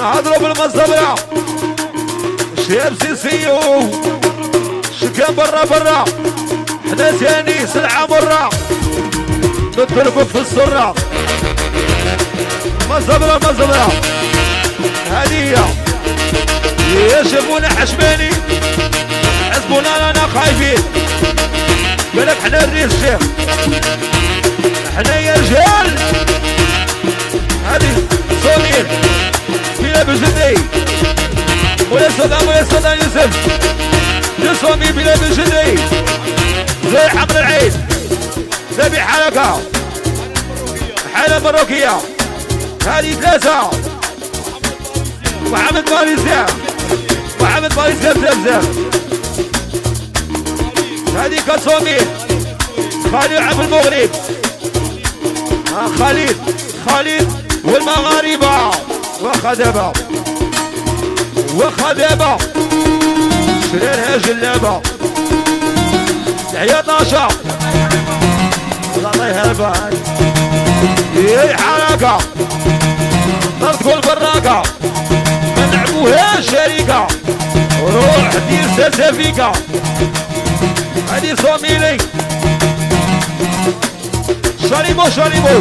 اضرب المصدبرة شيب سيسيو شكان برا برا حنا ثاني سلعة مرة نضربو في السرة مصدبرة مصدبرة هادي هي يا شافونا حشماني حسبونا رانا خايفين بالك حنا الريس الشيخ حنا يا رجال هادي صغير فينا بجدي ولا صدام يوسف جسومي فينا بجدي زي حمر العيد نبي حركة حالة مروكية هذه ثلاثة محمد باريزيان محمد باريزيان بزاف هذه كاسومي خالد عبد المغرب خالد والمغاربة وخدبة شريرها جلابة تحية طاشة الله يهربها هي حركة نركو البراكة ما نلعبوهاش شريكة روح دير سلسفيكة هادي صوميلي شاريبو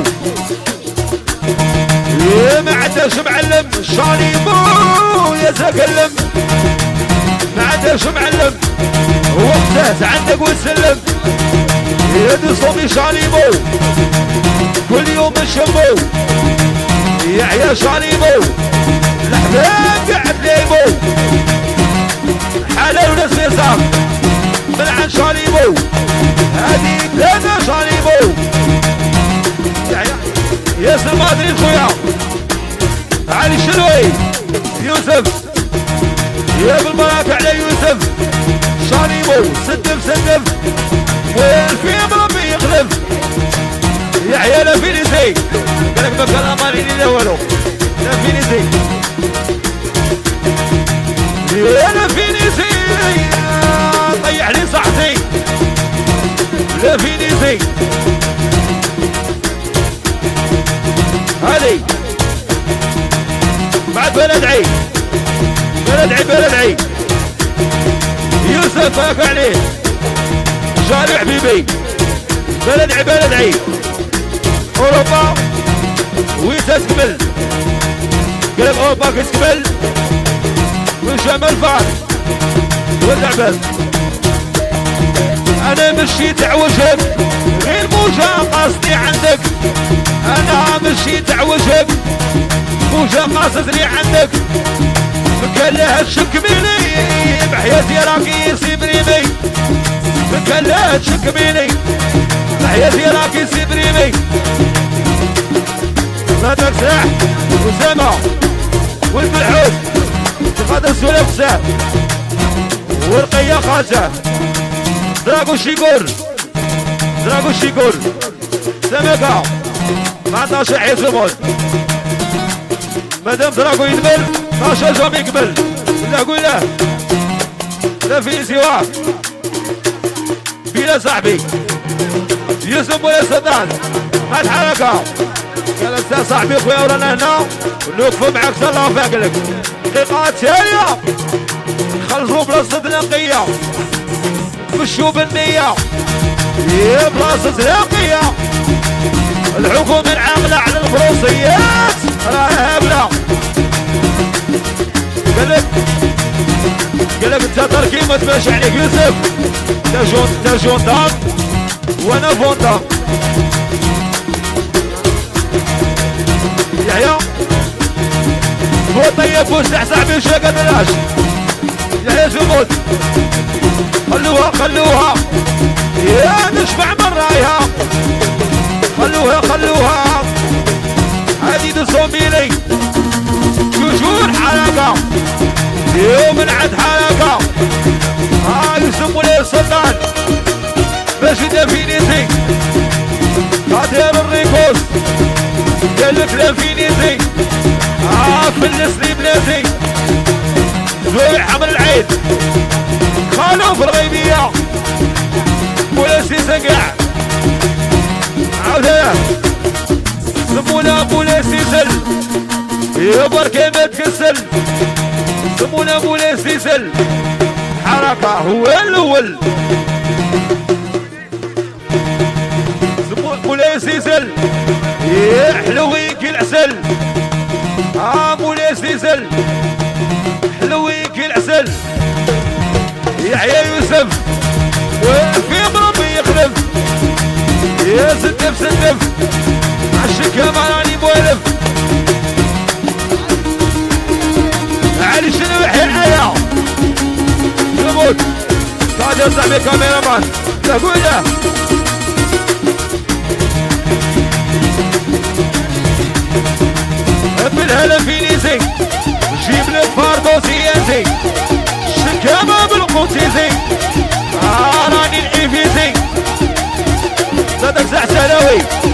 يا ما عندهاش معلم شاريبو يا سكلم ما عندهاش معلم هو احتاج عندك وسلم يا دي صومي شاريبو كل يوم نشمو يا شاريبو الحباب قاعد ليبو حلال وناس يسار ملعن شاريبو هادي ثلاثة شاريبو ياسر مدري خويا علي الشلوي يوسف يا بالبركة على يوسف شاريبو سدف والفيم ربي يخلف يا عيال فينيسي قالك ما كان اماني لا والو لا فينيسي يا فينيسي طيح لي صحتي لا فينيسي هذي بعد بلد عيد يوسف باك عليه شارع حبيبي بلد عيد اوروبا ويتا تكمل قلب اوروبا كتكمل وشمال فار واللعبات انا مشيت عوجك غير موجة قصدي عندك انا مشيت عوجك موجة قصدي عندك مكان لها تشكميني بحياتي راكي سيبريمي مكان لها تشكميني بحياتي راكي سيبريمي صدق ساح وسامة والبلحوت تقدر سولف ساح والقيا خاجة دراغو شيكور سمكة 14 حيصمون مادام دراغو يدبل 12 جام يقبل ولا قول لا في سواك بلا صاحبي يوسف ولا صدان ما الحركة قال انت صاحبي خويا ورانا هنا ونوقفوا معاك الله فاقلك دقيقة ثانية خلصوا بلاصة نقية مشوا بالنية يا بلاصة نقية الحكومة العاملة على الفروسيات راها هابلة قالك انت تركي ما تماشي عليك يوسف انت جوندان وانا فوندا يحيى هو طيب وسع صاحبي شاقة بلاش يحيى جمود خلوها يا نشبع من رايها خلوها هادي دسوميلي جوجور حركة يوم العد حركة يسموا لي السلطان باش يدا فينيزي خاطر الريكوس قالك لا فينيزي فلسني بلادي زوي حمر العيد خالو في الغيبية ولا سيسا قاع عاودها سمونا بولا سيسل يا بركة ما تكسل سمونا مولاي سيسل حركة هو الأول سمونا مولاي سيسل يا حلويك العسل مولاي سيسل حلويك العسل يحيى يوسف وفي ربي يخلف يا ستف عالشكا ما راني موالف علي شنو يحيي الحياة نموت قاعد يوزع بي كاميرا مان تقوله بالهلا فينيزي جيب لي فاردوسيازي شكامة بالقوتيزي راني الإيفيزي صدق زعسلاوي